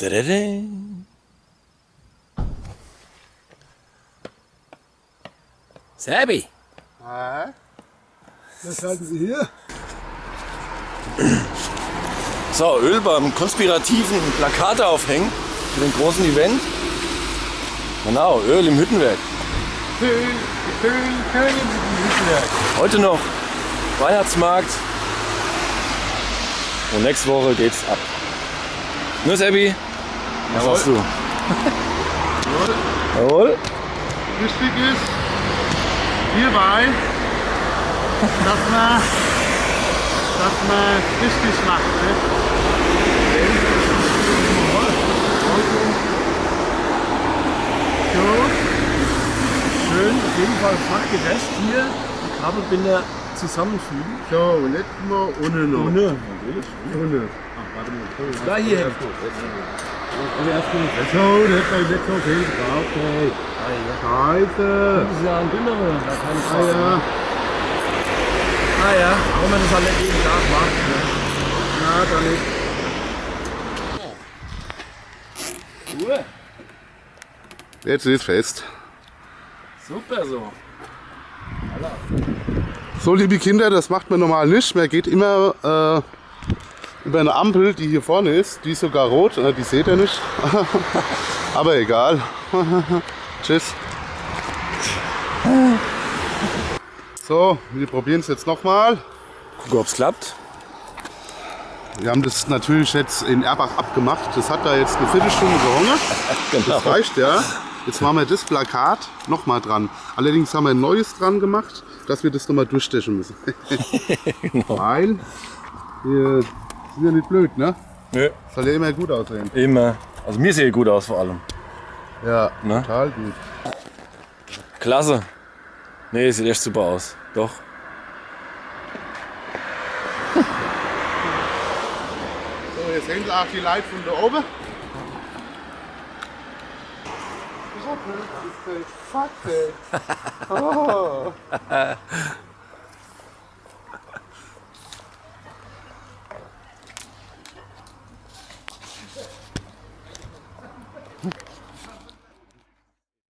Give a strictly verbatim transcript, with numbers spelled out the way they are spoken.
Dadada. Serbi! Ah, was halten Sie hier? So, Öl beim konspirativen Plakate aufhängen für den großen Event. Genau, Öl im Hüttenwerk. Öl, Öl, Öl im Hüttenwerk. Heute noch Weihnachtsmarkt und nächste Woche geht's ab. Ne, Serbi? Was Jawohl. sagst du? Jawohl. Jawohl. Wichtig ist hierbei, dass man, dass man richtig macht. Ne? So. Schön, auf jeden Fall fachgerecht hier die Kabelbinder zusammenfügen. So, und jetzt mal ohne noch. Ohne, natürlich. Ohne. Da hier hin. So, das ist nicht so viel drauf. Ey. Scheiße. Das ist ja ein dünnerer, da kann ich Ah ja. Ah ja, auch wenn man das halt nicht jeden Tag macht. Na, dann nicht. Ruhe. Jetzt ist fest. Super so. So, liebe Kinder, das macht man normal nicht. Man geht immer äh, über eine Ampel, die hier vorne ist. Die ist sogar rot, äh, die seht ihr nicht. Aber egal. Tschüss. So, wir probieren es jetzt nochmal. Gucken, ob's klappt. Wir haben das natürlich jetzt in Erbach abgemacht. Das hat da jetzt eine Viertelstunde gehungert. Genau. Das reicht ja. Jetzt machen wir das Plakat nochmal dran. Allerdings haben wir ein neues dran gemacht, dass wir das nochmal durchstechen müssen. Genau. Weil wir sind ja nicht blöd, ne? Nö. Soll ja immer gut aussehen. Immer. Also mir sieht gut aus vor allem. Ja, Ne? total gut. Klasse. Nee, sieht echt super aus. Doch. So, jetzt sehen Sie auch die Leute von da oben. Fuck, ey. Oh.